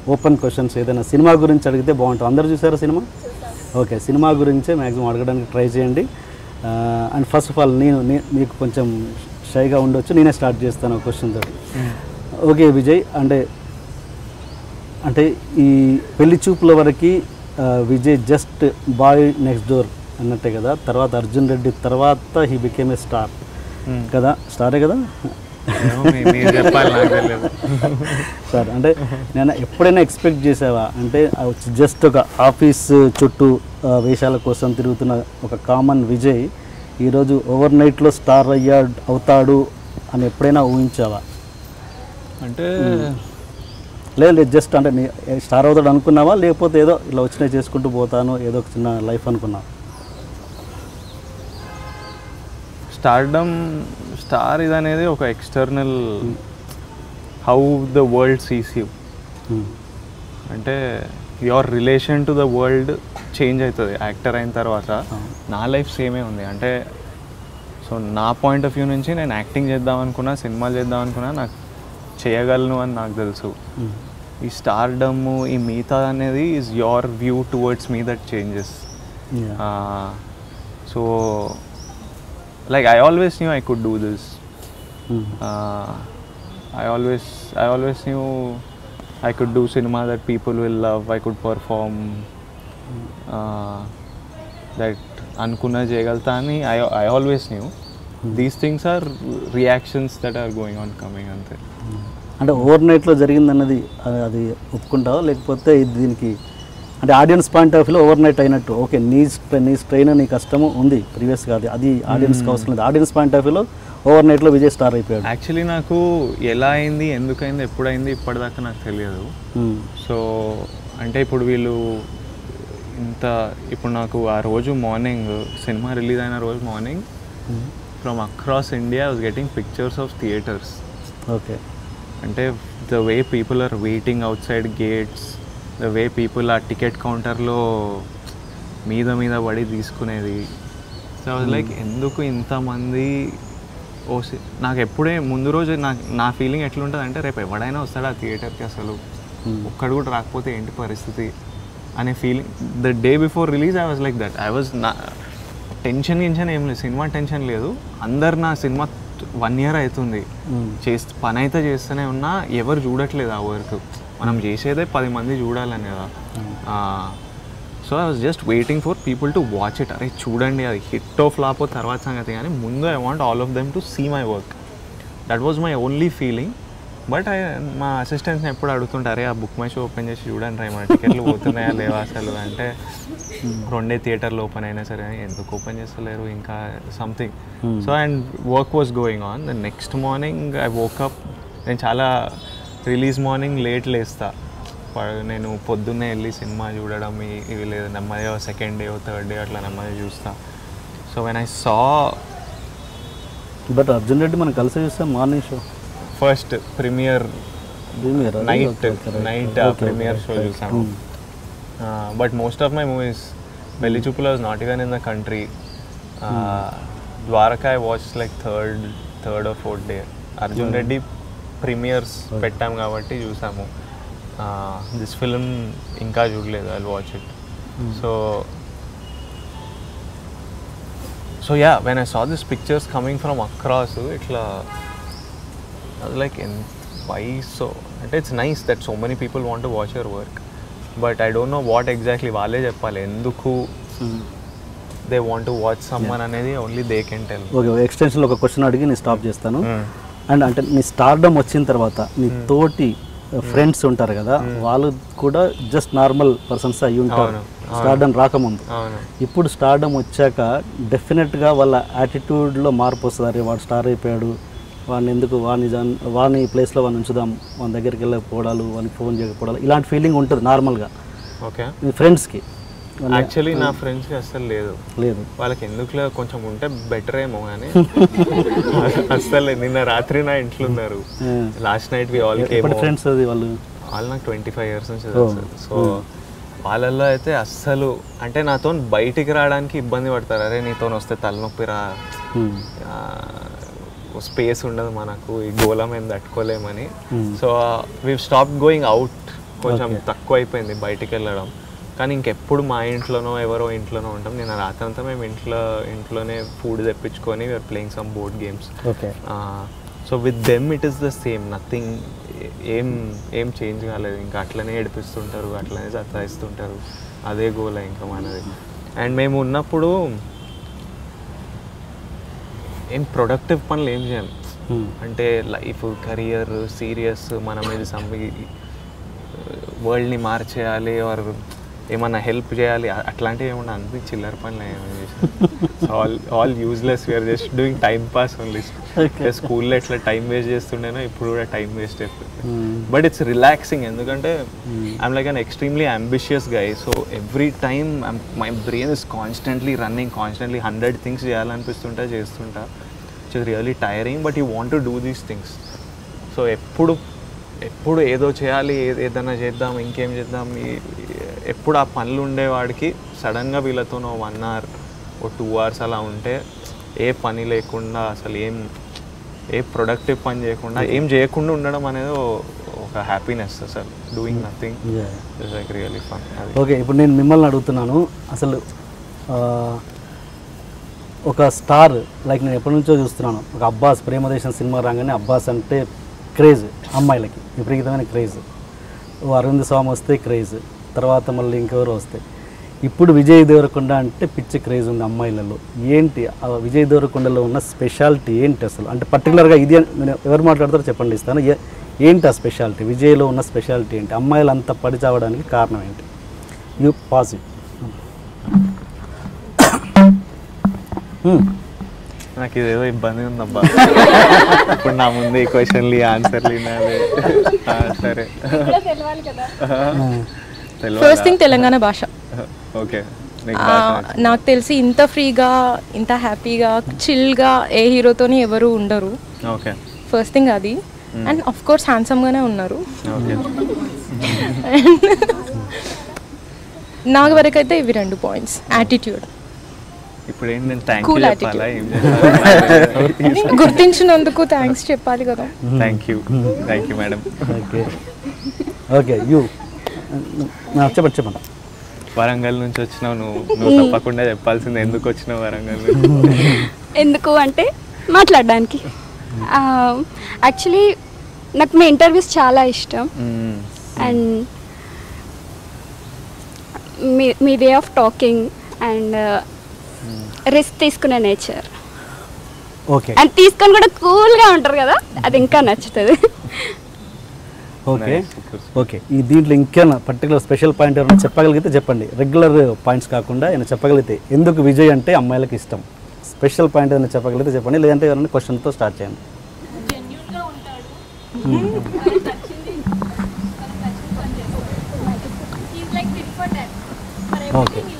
Open questions ఏదైనా cinema గురించి అడిగితే బాగుంటుంది. అందరూ చూసారా సినిమా? ఓకే, సినిమా గురించే మ్యాక్సిమం అడగడానికి ట్రై చేయండి. అండ్ ఫస్ట్ ఆఫ్ ఆల్ మీకు కొంచెం షైగా ఉండొచ్చు, నేనే స్టార్ట్ చేస్తాను క్వశ్చన్ తోటి. ఓకే విజయ్, అంటే ఈ పెళ్లి చూపుల వరకు Vijay just boy next door అన్నట్టే కదా. తర్వాత అర్జున్ రెడ్డి తర్వాత హీ బికేమ్ ఏ స్టార్ కదా, స్టారే కదా సార్. అంటే నేను ఎప్పుడైనా ఎక్స్పెక్ట్ చేసావా అంటే జస్ట్ ఒక ఆఫీస్ చుట్టూ వేషాల కోసం తిరుగుతున్న ఒక కామన్ విజయ్ ఈరోజు ఓవర్ నైట్లో స్టార్ అవుతాడు అని ఎప్పుడైనా ఊహించావా? అంటే లేదు జస్ట్ అంటే స్టార్ అవుతాడు అనుకున్నావా, లేకపోతే ఏదో ఇలా వచ్చినా చేసుకుంటూ పోతాను ఏదో ఒక చిన్న లైఫ్ అనుకున్నావా? స్టార్ ఇది అనేది ఒక external how the world sees you. అంటే your relation to the world change అవుతుంది యాక్టర్ అయిన తర్వాత. నా లైఫ్ సేమే ఉంది. అంటే సో నా పాయింట్ ఆఫ్ వ్యూ నుంచి నేను యాక్టింగ్ చేద్దాం అనుకున్నా, సినిమాలు చేద్దాం అనుకున్నా, నాకు చేయగలను అని నాకు తెలుసు. ఈ స్టార్డమ్ ఈ మిగతా అనేది ఈజ్ యువర్ వ్యూ టువర్డ్స్ మీ that changes. So like I always knew I could do this. I always knew I could do cinema that people will love. I could perform that anukunna cheyagalta ani I always knew. These things are reactions that are going on coming ante. అంటే over నైట్లో జరిగిందన్నది అది ఒప్పుకుంటావా, లేకపోతే దీనికి అంటే audience point of వ్యూలో overnight అయినట్టు ఓకే నీ స్ట్రెయిన్ నీ కష్టము ఉంది ప్రీవియస్గా, అది ఆడియన్స్కి అవసరం లేదు. ఆడియన్స్ పాయింట్ ఆఫ్ వ్యూలో ఓవర్ నైట్లో విజయ్ స్టార్ అయిపోయాడు. యాక్చువల్లీ నాకు ఎలా అయింది, ఎందుకైంది, ఎప్పుడైంది ఇప్పటిదాకా నాకు తెలియదు. సో అంటే ఇప్పుడు వీళ్ళు ఇప్పుడు నాకు ఆ రోజు మార్నింగ్ సినిమా రిలీజ్ అయిన రోజు morning from across India I was getting pictures of theatres. Okay, అంటే the way people are waiting outside gates, the way people ఆ టికెట్ కౌంటర్లో మీద పడి తీసుకునేది. సో ఐ వాజ్ లైక్ ఎందుకు ఇంతమంది నాకు ఎప్పుడే ముందు రోజు నా ఫీలింగ్ ఎట్లుంటుంది అంటే రేపు ఎవడైనా వస్తాడు ఆ థియేటర్కి, అసలు ఒక్కడు కూడా రాకపోతే ఏంటి పరిస్థితి అనే feeling. The day before release I was like that. I was tension ఏం లేదు, సినిమా టెన్షన్ లేదు. అందరు నా సినిమా 1 year అవుతుంది పని అయితే చేస్తూనే ఉన్నా, ఎవరు చూడట్లేదు ఆ వర్క్. మనం చేసేదే 10 మంది చూడాలని కదా. So I was just waiting for people to watch it. అరే చూడండి అది హిట్ ఆఫ్ ఫ్లాప్ తర్వాత సంగతి, కానీ ముందు I want all of them to see my work. That was my only feeling. But మా అసిస్టెంట్స్ని ఎప్పుడు అడుగుతుంటారే ఆ బుక్ మై షో ఓపెన్ చేసి చూడండి రా మన టికెట్లు పోతున్నాయా లేవా అసలు అంటే, 2 థియేటర్లు ఓపెన్ అయినా సరే ఎందుకు ఓపెన్ చేస్తలేరు ఇంకా something. So and work was going on. The next morning I woke up. నేను చాలా రిలీజ్ మార్నింగ్ లేట్ లేస్తా. నేను పొద్దున్నే వెళ్ళి సినిమా చూడడం ఇవి లేదు, నెమ్మదిగా సెకండ్ డే థర్డ్ డే అట్లా నెమ్మదిగా చూస్తా. So when I saw but Arjun Reddy మనం కలిసి చూస్తాం morning show first premiere night premiere show చూసాము. But most of my movies పెళ్లి చూపులో was not even in the country. Dwaraka I watch like third or fourth day. Arjun Reddy premieres పెట్టాము కాబట్టి చూసాము. This film ఇంకా చూడలేదు, I will watch it. So yeah when I saw this pictures coming from across ఇట్లా like why so అంటే it's nice that so many people want to watch your work. But I don't know what exactly వాళ్ళే చెప్పాలి ఎందుకు they want to watch సమ్మన్ అనేది only they can tell. Okay, ఎక్స్టెన్షన్లో ఒక question అడిగి నేను స్టాప్ చేస్తాను. అండ్ అంటే నీ స్టార్డమ్ వచ్చిన తర్వాత నీ తోటి ఫ్రెండ్స్ ఉంటారు కదా, వాళ్ళు కూడా జస్ట్ నార్మల్ పర్సన్స్ అయ్యి ఉంటారు స్టార్డమ్ రాకముందు. ఇప్పుడు స్టార్డమ్ వచ్చాక డెఫినెట్గా వాళ్ళ యాటిట్యూడ్లో మార్పు వస్తుంది. అరే వాడు స్టార్ అయిపోయాడు, వాడిని ఎందుకు వాడిని ప్లేస్లో వాడిని ఉంచుదాం, వాని దగ్గరికి వెళ్ళకపోవడాలు, వానికి ఫోన్ చేయకపోవడాలు, ఇలాంటి ఫీలింగ్ ఉంటుంది నార్మల్గా. ఓకే, మీ ఫ్రెండ్స్కి యాక్చువల్లీ నా ఫ్రెండ్స్కి అస్సలు లేదు. వాళ్ళకి ఎందుకులే కొంచెం ఉంటే బెటర్ ఏమో కానీ అస్సలు నిన్న రాత్రి నా ఇంట్లో ఉన్నారు. Last night we all came. Friends అది వాళ్ళు నాకు 25 years నుంచి తెలుసు. సో వాళ్ళల్లో అయితే అస్సలు అంటే నాతో బయటికి రావడానికి ఇబ్బంది పడతారు. అరే నీతో వస్తే తలనొప్పి రా, స్పేస్ ఉండదు మనకు, ఈ గోళం ఏం తట్టుకోలేమని. So we stop going out కొంచెం తక్కువ అయిపోయింది బయటికి వెళ్ళడం. కానీ ఇంకెప్పుడు మా ఇంట్లోనో ఎవరో ఇంట్లోనో ఉంటాం. నేను రాత్రంతా మేము ఇంట్లోనే ఫుడ్ తెప్పించుకొని we're playing some board games. So with them it is the same, nothing, ఏం చేంజ్ కాలేదు. ఇంకా అట్లనే ఏడిపిస్తుంటారు, అట్లనే సతాయిస్తుంటారు, అదే గోల్ ఇంకా మనది. అండ్ మేము ఉన్నప్పుడు ఏం ప్రొడక్టివ్ పనులు ఏం చేయం. అంటే లైఫ్, కెరియర్, సీరియస్, మనం ఇది వరల్డ్ని మార్చేయాలి ఆర్ ఏమన్నా హెల్ప్ చేయాలి అట్లాంటివి ఏమన్నా అన్ని చిల్లర పనులు ఏమైనా చేసాం. All useless, we're just doing time pass only. స్కూల్లో ఎట్లా టైం వేస్ట్ చేస్తుండేనో ఇప్పుడు కూడా టైం వేస్ట్ అయిపోతుంది. బట్ ఇట్స్ రిలాక్సింగ్, ఎందుకంటే I'm like an extremely ambitious guy. So every time my brain is constantly running, constantly 100 things చేయాలనిపిస్తుంటా, చేస్తుంటా. It's really tiring, but you want to do these things. So ఎప్పుడు ఏదో చేయాలి, ఏదైనా చేద్దాం, ఇంకేం చేద్దాం, ఎప్పుడు ఆ పనులు ఉండేవాడికి సడన్గా వీళ్ళతో 1 hour ఓ 2 hours అలా ఉంటే ఏ పని లేకుండా, అసలు ఏ ప్రొడక్టివ్ పని చేయకుండా, ఏం చేయకుండా ఉండడం అనేది ఒక హ్యాపీనెస్. అసలు doing nothing is like really fun. Okay, ఇప్పుడు నేను మిమ్మల్ని అడుగుతున్నాను, అసలు ఒక స్టార్ లైక్ నేను ఎప్పటి నుంచో చూస్తున్నాను, ఒక అబ్బాస్, ప్రేమదేశం సినిమా రాగానే అబ్బాస్ అంటే క్రేజ్, అమ్మాయిలకి విపరీతమైన క్రేజ్. అరవింద్ స్వామి వస్తే క్రేజ్, తర్వాత మళ్ళీ ఇంకెవరు వస్తాయి. ఇప్పుడు విజయ్ దేవరకొండ అంటే పిచ్చి క్రేజ్ ఉంది అమ్మాయిలలో. ఏంటి ఆ విజయ్ దేవరకొండలో ఉన్న స్పెషాలిటీ ఏంటి అసలు? అంటే పర్టికులర్గా ఇది ఎవరు మాట్లాడతారో చెప్పండి, ఇస్తాను. ఏంటి ఆ స్పెషాలిటీ, విజయ్లో ఉన్న స్పెషాలిటీ ఏంటి? అమ్మాయిలు అంత పడి చావడానికి కారణం ఏంటి? You positive. నాకు ఇదేదో ఇబ్బంది ఉందబ్బా. ఇప్పుడు నా ముందు ఈ క్వశ్చన్లు, ఆన్సర్లు వినాలి. సరే, ఫస్ట్ థింగ్ తెలంగాణ భాష. ఓకే, నాకు తెలిసి ఇంత ఫ్రీగా, ఇంత హ్యాపీగా, చిల్గా ఏ హీరోతోని ఎవరు ఉండరు. ఓకే, ఫస్ట్ థింగ్ అది. అండ్ ఆఫ్ కోర్స్ హ్యాండ్సమ్గానే ఉన్నారు. ఓకే. నాకు వరకు అయితే ఇవి 2 పాయింట్స్. యాటిట్యూడ్, ఇప్పుడు ఏంటంటే థ్యాంక్ యూ చెప్పాలా, ఏం చెప్పాలి? గుర్తించినందుకు థ్యాంక్స్ చెప్పాలి కదా. Thank you madam. Okay okay, you చెప్పండి. వరంగల్ నుంచి వచ్చినావు నువ్వు తప్పకుండా చెప్పాల్సింది, ఎందుకు వచ్చినావు వరంగల్ నుంచి? ఎందుకు అంటే మాట్లాడడానికి. యాక్చువల్లీ నాకు మీ ఇంటర్వ్యూస్ చాలా ఇష్టం. అండ్ మీ way of talking and risk తీసుకునే నేచర్. ఓకే, అండ్ తీసుకొని కూడా కూల్గా ఉంటారు కదా, అది ఇంకా నచ్చుతుంది. ఓకే ఓకే, ఈ దీంట్లో ఇంకేమైనా పర్టికులర్ స్పెషల్ పాయింట్ ఏమైనా చెప్పగలిగితే చెప్పండి. రెగ్యులర్ పాయింట్స్ కాకుండా ఏమైనా చెప్పగలిగితే, ఎందుకు విజయ్ అంటే అమ్మాయిలకు ఇష్టం, స్పెషల్ పాయింట్ ఏమైనా చెప్పగలిగితే చెప్పండి. లేదంటే ఎవరైనా క్వశ్చన్తో స్టార్ట్ చేయండి. ఓకే